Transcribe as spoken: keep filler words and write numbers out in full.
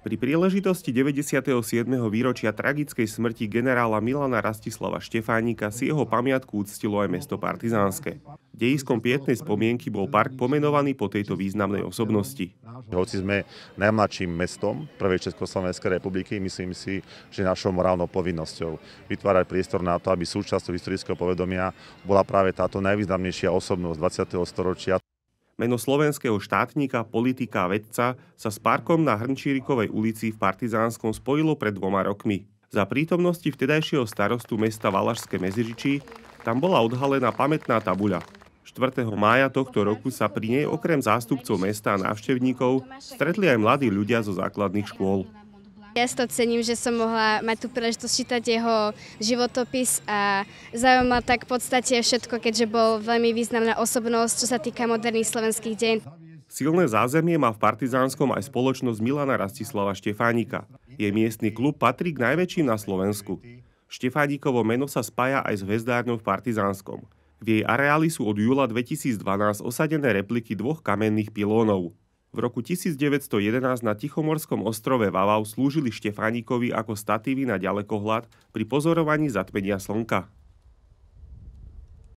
Pri príležitosti deväťdesiateho siedmeho výročia tragickej smrti generála Milana Rastislava Štefánika si jeho pamiatku uctilo aj mesto Partizánske. Dejiskom pietnej spomienky bol park pomenovaný po tejto významnej osobnosti. Hoci sme najmladším mestom prvej Československej republiky, myslím si, že našou morálnou povinnosťou vytvárať priestor na to, aby súčasťou historického povedomia bola práve táto najvýznamnejšia osobnosť dvadsiateho storočia. Meno slovenského štátnika, politika a vedca sa s parkom na Hrnčírikovej ulici v Partizánskom spojilo pred dvoma rokmi. Za prítomnosti vtedajšieho starostu mesta Valašské Meziříčí tam bola odhalená pamätná tabuľa. štvrtého mája tohto roku sa pri nej okrem zástupcov mesta a návštevníkov stretli aj mladí ľudia zo základných škôl. Ja si to cením, že som mohla mať tú príležitosť čítať jeho životopis a zaujíma tak v podstate všetko, keďže bol veľmi významná osobnosť, čo sa týka moderných slovenských dejín. Silné zázemie má v Partizánskom aj spoločnosť Milana Rastislava Štefánika. Jej miestny klub patrí k najväčším na Slovensku. Štefánikovo meno sa spája aj s hvezdárňou v Partizánskom. V jej areáli sú od júla dvetisícdvanásť osadené repliky dvoch kamenných pilónov. V roku tisícdeväťsto jedenásť na Tichomorskom ostrove Vavau slúžili Štefánikovi ako statívy na ďalekohľad pri pozorovaní zatmenia slnka.